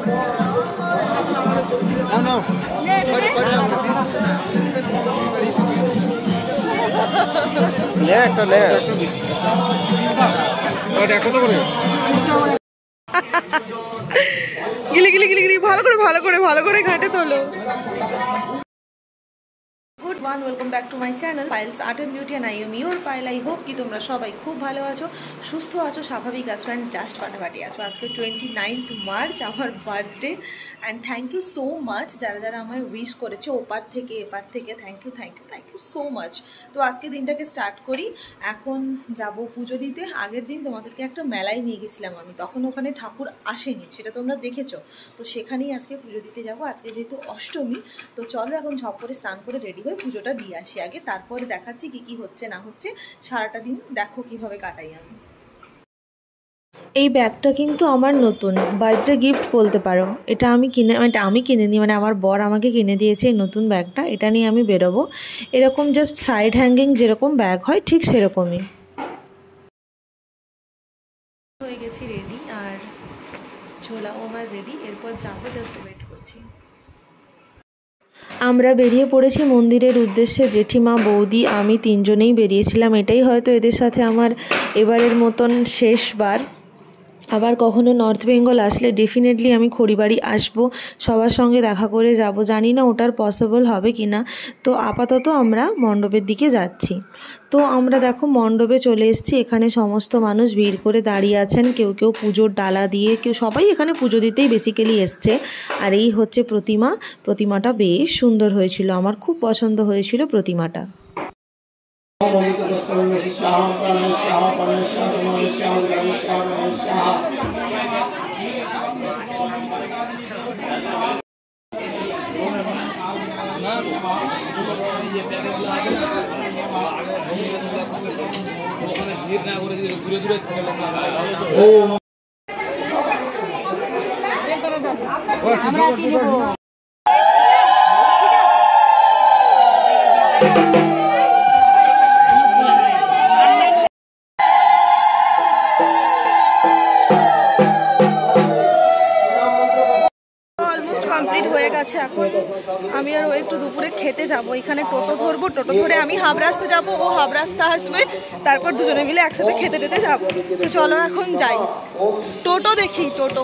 গিলি গিলি গিলি গিলি ভালো করে ঘাটে তোলো। Good one, welcome back to my channel Payel's art and beauty and I am your Payel. I hope কি তোমরা সবাই খুব ভালো আছো, সুস্থ আছো, স্বাভাবিক আছো অ্যান্ড জাস্ট ফাটাফাটি আছো। আজকে 29 মার্চ আমার birthday and thank you so much যারা যারা আমায় উইশ করেছো ওপার থেকে এপার থেকে। Thank you so much. তো আজকে দিনটাকে স্টার্ট করি। এখন যাব পুজো দিতে। আগের দিন তোমাদেরকে একটা মেলায় নিয়ে গেছিলাম আমি, তখন ওখানে ঠাকুর আসেনি, সেটা তোমরা দেখেছো। তো সেখানেই আজকে পুজো দিতে যাব। আজকে যেহেতু অষ্টমী, তো চলো এখন ঝপ করে স্নান করে রেডি হয়ে পুজোটা দিয়ে আসি আগে, তারপরে দেখাচ্ছি কি কি হচ্ছে না হচ্ছে। সারাটা দিন দেখো কিভাবে কাটাই আমি। এই ব্যাগটা কিন্তু আমার নতুন বার্থডে গিফট বলতে পারো। এটা আমি কিনে মানে আমার বর আমাকে কিনে দিয়েছে এই নতুন ব্যাগটা। এটা নিয়ে আমি বেরোবো। এরকম জাস্ট সাইড হ্যাঙ্গিং যেরকম ব্যাগ হয় ঠিক সেরকমই। হয়ে গেছি রেডি, আর ঝোলাও আমার রেডি। এরপর যাবো, জাস্ট ওয়েট করছি। আমরা বেরিয়ে পড়েছি মন্দিরের উদ্দেশ্যে। জেঠিমা, বৌদি, আমি তিনজনেই বেরিয়েছিলাম। এটাই হয়তো এদের সাথে আমার এবারের মতন শেষবার। আবার কখনো নর্থ বেঙ্গল আসলে ডেফিনেটলি আমি খড়িবাড়ি আসবো, সবার সঙ্গে দেখা করে যাব। জানি না ওটার পসিবল হবে কি না। তো আপাতত আমরা মণ্ডপের দিকে যাচ্ছি। তো আমরা দেখো মণ্ডপে চলে এসেছি। এখানে সমস্ত মানুষ ভিড় করে দাঁড়িয়ে আছেন, কেউ কেউ পুজোর ডালা দিয়ে, কেউ সবাই এখানে পুজো দিতেই বেসিক্যালি এসছে। আর এই হচ্ছে প্রতিমাটা বেশ সুন্দর হয়েছিল, আমার খুব পছন্দ হয়েছিল প্রতিমাটা। কমপ্লিট হয়ে গেছে। এখন আমি আর ও একটু দুপুরে খেতে যাব। এখানে টোটো ধরবো, টোটো ধরে আমি হাব রাস্তা যাবো, ও হাব রাস্তা আসবে, তারপর দুজনে মিলে একসাথে খেতে টেতে যাবো। তো চলো এখন যাই, টোটো দেখি। টোটো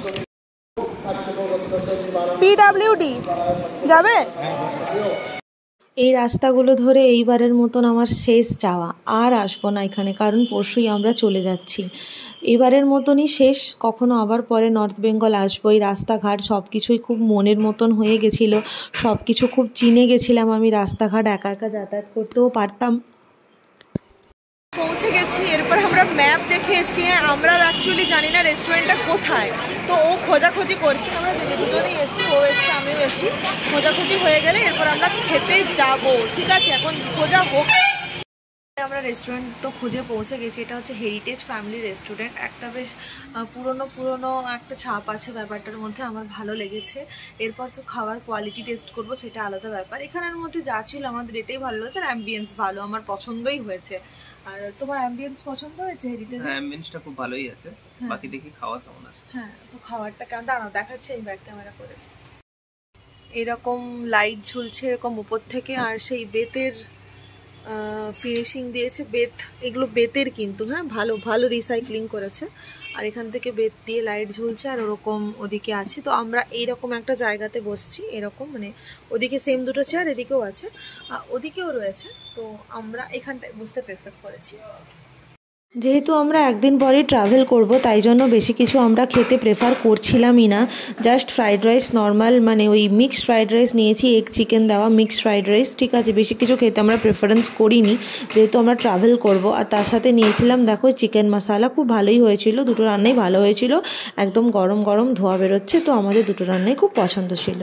PWD যাবে। এই রাস্তাগুলো ধরে এইবারের মতন আমার শেষ যাওয়া, আর আসবো না এখানে, কারণ পরশুই আমরা চলে যাচ্ছি। এবারের মতনই শেষ, কখনো আবার পরে নর্থ বেঙ্গল আসবো। এই রাস্তাঘাট সব কিছুই খুব মনের মতন হয়ে গেছিলো, সব কিছু খুব চিনে গেছিলাম আমি। রাস্তাঘাট একা একা যাতায়াত করতেও পারতাম। পৌঁছে গেছি। এরপর আমরা ম্যাপ দেখে এসেছি। হ্যাঁ, আমরা অ্যাকচুয়ালি জানি না রেস্টুরেন্টটা কোথায়, তো ও খোঁজাখুঁজি করছি। আমরা দুজনেই এসেছি, ও এসেছি আমিও এসেছি। খোঁজাখুঁজি হয়ে গেলে এরপর আমরা খেতে যাব। ঠিক আছে, এখন খোঁজা হোক। আমরা রেস্টুরেন্ট তো খুঁজে পৌঁছে গেছি। এটা হচ্ছে হেরিটেজ ফ্যামিলি রেস্টুরেন্ট। একটা বেশ পুরনো একটা ছাপ আছে ব্যাপারটার মধ্যে, আমার ভালো লেগেছে। এরপর তো খাবার কোয়ালিটি টেস্ট করব, সেটা আলাদা ব্যাপার। এখানের মধ্যে যা ছিল আমাদের এটাই ভালো লাগছে, আর অ্যাম্বিয়েন্স ভালো, আমার পছন্দই হয়েছে। আর তোমার অ্যাম্বিয়েন্স পছন্দ হয়েছে হেরিটেজ? হ্যাঁ, অ্যাম্বিয়েন্সটা খুব ভালোই আছে। বাকি দেখি খাওয়া কেমন আছে। হ্যাঁ, তো খাবারটা কেমন দাঁড়াও দেখাচ্ছে এই ব্যাক ক্যামেরা করে। এরকম লাইট ঝুলছে এরকম উপর থেকে, আর সেই বেতের ফিনিশিং দিয়েছে। বেত, এগুলো বেতের কিন্তু, হ্যাঁ, ভালো ভালো রিসাইক্লিং করেছে। আর এখান থেকে বেত দিয়ে লাইট ঝুলছে, আর ওরকম ওদিকে আছে। তো আমরা এইরকম একটা জায়গাতে বসছি, এরকম মানে ওদিকে সেম দুটো চেয়ার, এদিকেও আছে, ওদিকেও রয়েছে। তো আমরা এখানটায় বসতে প্রেফার করেছি। যেহেতু আমরা একদিন পরেই ট্রাভেল করব, তাই জন্য বেশি কিছু আমরা খেতে প্রেফার করছিলামই না। জাস্ট ফ্রাইড রাইস নর্মাল, মানে ওই মিক্সড ফ্রাইড রাইস নিয়েছি, এগ চিকেন দেওয়া মিক্সড ফ্রাইড রাইস। ঠিক আছে, বেশি কিছু খেতে আমরা প্রেফারেন্স করিনি, যেহেতু আমরা ট্রাভেল করব। আর তার সাথে নিয়েছিলাম দেখো চিকেন মশালা, খুব ভালোই হয়েছিল, দুটো রান্নাই ভালো হয়েছিল। একদম গরম গরম ধোয়া বেরোচ্ছে, তো আমাদের দুটো রান্নাই খুব পছন্দ ছিল।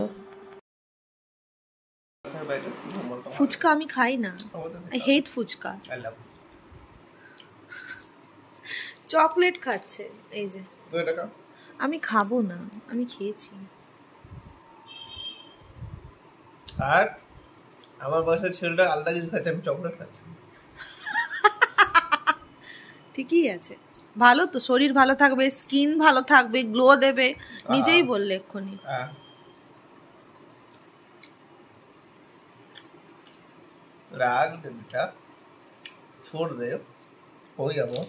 ফুচকা আমি খাই না, আই হেট ফুচকা। চকলেট খাচ্ছে এই যে, আমি খাবো না, আমি খেয়েছি। আর আমার বয়সের ছেলেটা আলাদা কিছু খাচ্ছে, আমি চকলেট খাচ্ছি। ঠিকই আছে। ভালো তো, শরীর ভালো থাকবে, স্কিন ভালো থাকবে, গ্লো দেবে, নিজেই বললে এক্ষুনি। राग दे बेटा, छोड़ दे, हो जाबो।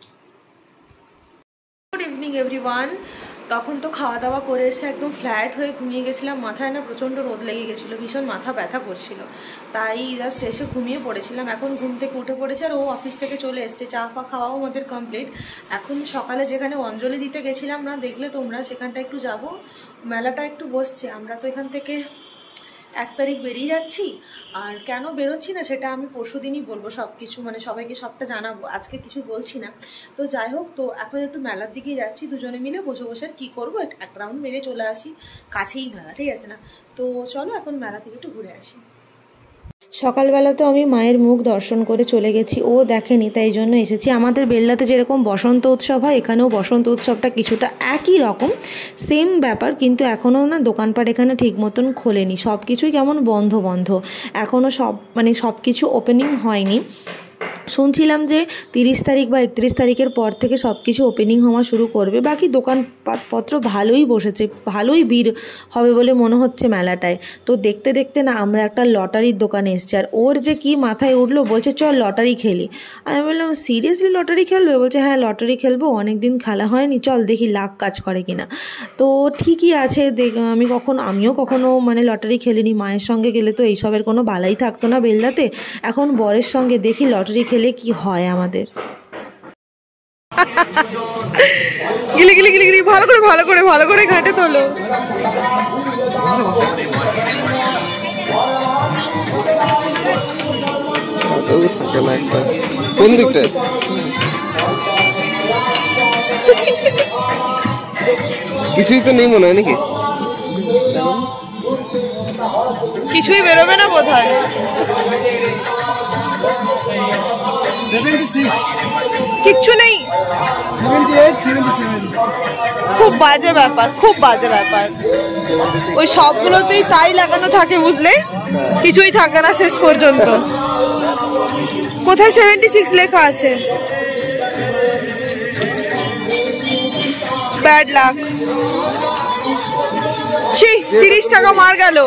Good evening everyone. তখন তো খাওয়া দাওয়া করে এসে একদম ফ্ল্যাট হয়ে ঘুমিয়ে গেছিলাম, মাথায় না প্রচণ্ড রোদ লেগে গেছিলো, ভীষণ মাথা ব্যথা করছিল, তাই জাস্ট এসে ঘুমিয়ে পড়েছিলাম। এখন ঘুম থেকে উঠে পড়েছে আর ও অফিস থেকে চলে এসছে, চা ফা খাওয়াও আমাদের কমপ্লিট। এখন সকালে যেখানে অঞ্জলি দিতে গেছিলাম না, দেখলে তোমরা, সেখানটা একটু যাব, মেলাটা একটু বসছে। আমরা তো এখান থেকে 1 তারিখ বেরিয়ে যাচ্ছি, আর কেন বেরোচ্ছি না সেটা আমি পরশু দিনই বলবো, সব কিছু মানে সবাইকে সবটা জানাবো, আজকে কিছু বলছি না। তো যাই হোক, তো এখন একটু মেলার দিকে যাচ্ছি, দুজনে মিলে বসে বসে আর কী করবো, এক রাউন্ড মেরে চলে আসি, কাছেই মেলা, ঠিক আছে না? তো চলো এখন মেলা থেকে একটু ঘুরে আসি। সকালবেলা তো আমি মায়ের মুখ দর্শন করে চলে গেছি, ও দেখেনি, তাই জন্য এসেছি। আমাদের বেল্লাতে যেরকম বসন্ত উৎসব হয়, এখানেও বসন্ত উৎসবটা কিছুটা একই রকম, সেম ব্যাপার, কিন্তু এখনও না দোকানপাট এখানে ঠিক মতন খোলেনি, সব কিছুই কেমন বন্ধ বন্ধ, এখনও সব কিছু ওপেনিং হয়নি। শুনছিলাম যে 30 তারিখ বা 31 তারিখের পর থেকে সব কিছু ওপেনিং হওয়া শুরু করবে। বাকি দোকানপত্র ভালোই বসেছে, ভালোই ভিড় হবে বলে মনে হচ্ছে মেলাটায়। তো দেখতে দেখতে না আমরা একটা লটারির দোকানে এসেছি, আর ওর যে কি মাথায় উঠলো, বলছে চল লটারি খেলি। আমি বললাম সিরিয়াসলি লটারি খেলবে? বলছে হ্যাঁ লটারি খেলবো, অনেক দিন খেলা হয়নি, চল দেখি লাখ কাজ করে কিনা। তো ঠিকই আছে, আমিও কখনো মানে লটারি খেলিনি, মায়ের সঙ্গে গেলে তো এইসবের কোনো বালাই থাকতো না বেলদাতে, এখন বরের সঙ্গে দেখি লটারি খেলে কি হয় আমাদের। গিলি গিলি গিলি গিলি, ভালো করে ঘাটে তোলো। কোন দিকটায়? কিছুই তো নেই মনে হয় নাকি? কিছুই বেরোবে না বোধহয়। কিচ্ছু নেই, 78, 77। খুব বাজে ব্যাপার, খুব বাজে ব্যাপার। ওই সবগুলোতেই তাই লাগানো থাকে, বুঝলে, কিছুই থাকে না শেষ পর্যন্ত। কোথায় 76 লেখা আছে? Bad luck. 30 টাকা মার গেল।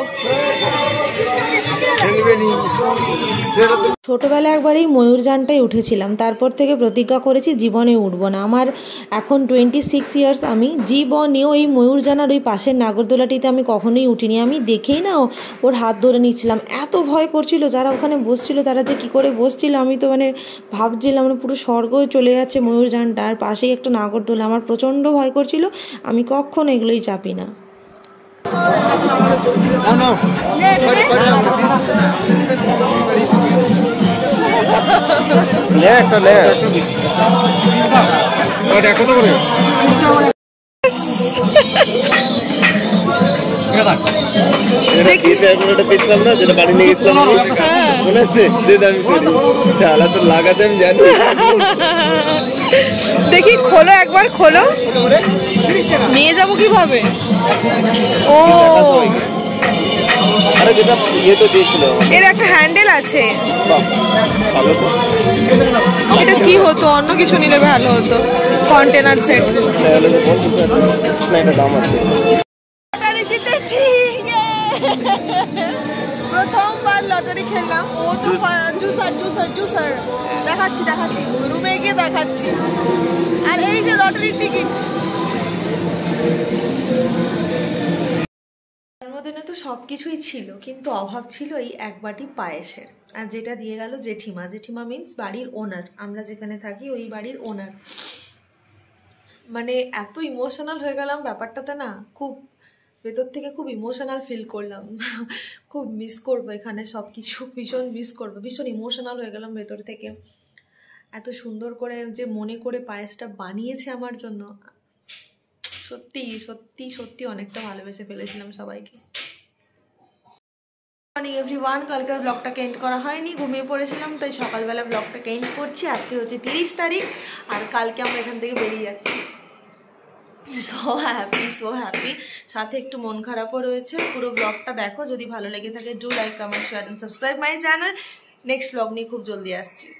ছোটোবেলায় একবার এই ময়ূরযানটাই উঠেছিলাম, তারপর থেকে প্রতিজ্ঞা করেছি জীবনে উঠবো না। আমার এখন 26 ইয়ার্স, আমি জীবনেও এই ময়ূরযান আর ওই পাশের নাগরদোলাটিতে আমি কখনোই উঠিনি। আমি দেখেই না ওর হাত ধরে নিচ্ছিলাম, এত ভয় করছিল, যারা ওখানে বসছিল তারা যে কী করে বসছিল, আমি তো মানে ভাবছিলাম মানে পুরো স্বর্গ চলে যাচ্ছে ময়ূরযানটা, আর পাশেই একটা নাগরদোলা, আমার প্রচণ্ড ভয় করছিল, আমি কখনো এগুলোই চাপি না। যেটা বাড়ি নিয়ে গেছিলাম মনে হচ্ছে, তো লাগাতে আমি জানি। দেখি খোলো, একবার খোলো, নিয়ে যাবো কিভাবে? ও আরে যেটা ইয়ে তো দিয়েছিল, এর একটা হ্যান্ডেল আছে। ভালো তো। এটা কি হতো, অন্য কিছু নিলে ভালো হতো, কন্টেনার সেট। এটা দাম আছে। লটারি জিতেছি, প্রথমবার লটারি খেললাম। ও তো জুসার দেখাচ্ছি রুমে গিয়ে দেখাচ্ছি। আর এই যে লটারির টিকিট। জন্মদিনে তো সব কিছুই ছিল, কিন্তু অভাব ছিল এই এক বাটি পায়েসের, আর যেটা দিয়ে গেল জেঠিমা মিন্স বাড়ির ওনার, আমরা যেখানে থাকি ওই বাড়ির ওনার। মানে এত ইমোশনাল হয়ে গেলাম ব্যাপারটাতে না, খুব ভেতর থেকে খুব ইমোশনাল ফিল করলাম। খুব মিস করবো এখানে সব কিছু, ভীষণ মিস করবো, ভীষণ ইমোশনাল হয়ে গেলাম ভেতর থেকে। এত সুন্দর করে যে মনে করে পায়েসটা বানিয়েছে আমার জন্য, সত্যি সত্যি সত্যি অনেকটা ভালোবেসে ফেলেছিলাম সবাইকে। মর্নিং এভরিওয়ান, কালকের ব্লগটাকে এন্ড করা হয়নি, ঘুমিয়ে পড়েছিলাম, তাই সকালবেলা ব্লগটাকে এন্ড করছি। আজকে হচ্ছে 30 তারিখ, আর কালকে আমরা এখান থেকে বেরিয়ে যাচ্ছি। সো হ্যাপি, সাথে একটু মন খারাপও রয়েছে। পুরো ব্লগটা দেখো, যদি ভালো লেগে থাকে do like, comment, share and subscribe my channel. Next blog নিয়ে খুব জলদি আসছি।